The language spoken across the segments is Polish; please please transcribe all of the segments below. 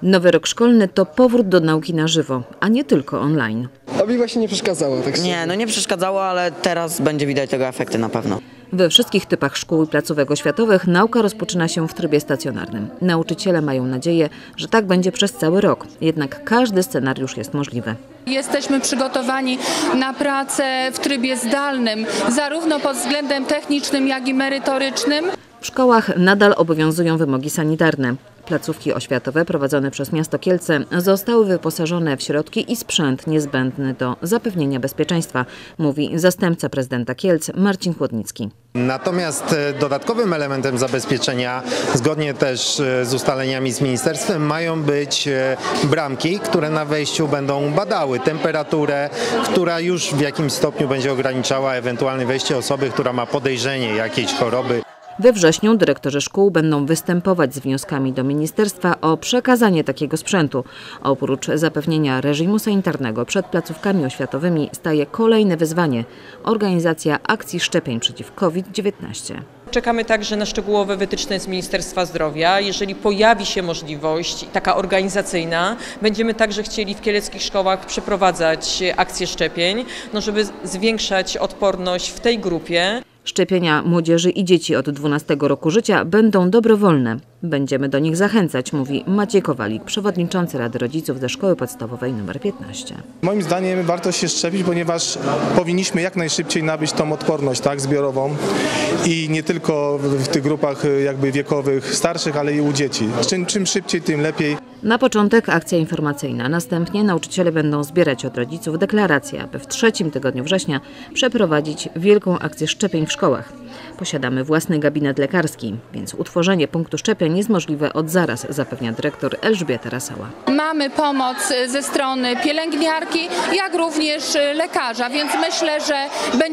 Nowy rok szkolny to powrót do nauki na żywo, a nie tylko online. A mi właśnie nie przeszkadzało. Tak Nie przeszkadzało, ale teraz będzie widać tego efekty na pewno. We wszystkich typach szkół i placówek oświatowych nauka rozpoczyna się w trybie stacjonarnym. Nauczyciele mają nadzieję, że tak będzie przez cały rok, jednak każdy scenariusz jest możliwy. Jesteśmy przygotowani na pracę w trybie zdalnym, zarówno pod względem technicznym, jak i merytorycznym. W szkołach nadal obowiązują wymogi sanitarne. Placówki oświatowe prowadzone przez miasto Kielce zostały wyposażone w środki i sprzęt niezbędny do zapewnienia bezpieczeństwa, mówi zastępca prezydenta Kielc Marcin Chłodnicki. Natomiast dodatkowym elementem zabezpieczenia, zgodnie też z ustaleniami z ministerstwem, mają być bramki, które na wejściu będą badały temperaturę, która już w jakimś stopniu będzie ograniczała ewentualne wejście osoby, która ma podejrzenie jakiejś choroby. We wrześniu dyrektorzy szkół będą występować z wnioskami do ministerstwa o przekazanie takiego sprzętu. Oprócz zapewnienia reżimu sanitarnego przed placówkami oświatowymi staje kolejne wyzwanie – organizacja akcji szczepień przeciw COVID-19. Czekamy także na szczegółowe wytyczne z Ministerstwa Zdrowia. Jeżeli pojawi się możliwość taka organizacyjna, będziemy także chcieli w kieleckich szkołach przeprowadzać akcje szczepień, żeby zwiększać odporność w tej grupie. Szczepienia młodzieży i dzieci od 12 roku życia będą dobrowolne. Będziemy do nich zachęcać, mówi Maciej Kowalik, przewodniczący Rady Rodziców ze Szkoły Podstawowej nr 15. Moim zdaniem warto się szczepić, ponieważ powinniśmy jak najszybciej nabyć tą odporność zbiorową i nie tylko w tych grupach wiekowych starszych, ale i u dzieci. Czym szybciej, tym lepiej. Na początek akcja informacyjna, następnie nauczyciele będą zbierać od rodziców deklaracje, aby w 3. tygodniu września przeprowadzić wielką akcję szczepień w szkołach. Posiadamy własny gabinet lekarski, więc utworzenie punktu szczepień jest możliwe od zaraz, zapewnia dyrektor Elżbieta Rasała. Mamy pomoc ze strony pielęgniarki, jak również lekarza, więc myślę, że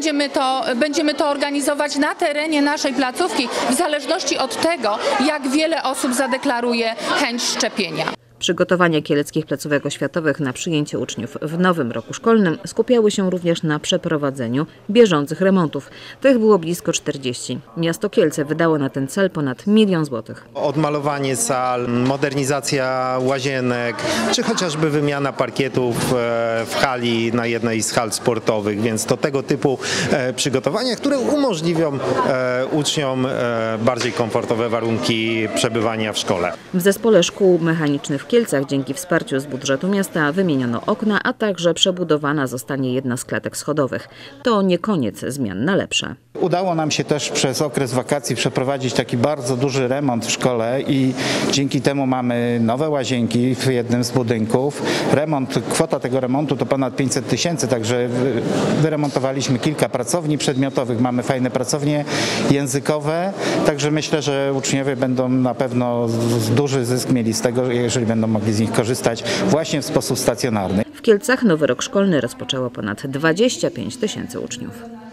będziemy to organizować na terenie naszej placówki w zależności od tego, jak wiele osób zadeklaruje chęć szczepienia. Przygotowania kieleckich placówek oświatowych na przyjęcie uczniów w nowym roku szkolnym skupiały się również na przeprowadzeniu bieżących remontów. Tych było blisko 40. Miasto Kielce wydało na ten cel ponad 1 000 000 złotych. Odmalowanie sal, modernizacja łazienek, czy chociażby wymiana parkietów w hali na jednej z hal sportowych, więc to tego typu przygotowania, które umożliwią uczniom bardziej komfortowe warunki przebywania w szkole. W zespole szkół mechanicznych w Kielcach dzięki wsparciu z budżetu miasta wymieniono okna, a także przebudowana zostanie jedna z klatek schodowych. To nie koniec zmian na lepsze. Udało nam się też przez okres wakacji przeprowadzić taki bardzo duży remont w szkole i dzięki temu mamy nowe łazienki w jednym z budynków. Kwota tego remontu to ponad 500 000, także wyremontowaliśmy kilka pracowni przedmiotowych, mamy fajne pracownie językowe, także myślę, że uczniowie będą na pewno duży zysk mieli z tego, jeżeli będą mogli z nich korzystać właśnie w sposób stacjonarny. W Kielcach nowy rok szkolny rozpoczęło ponad 25 000 uczniów.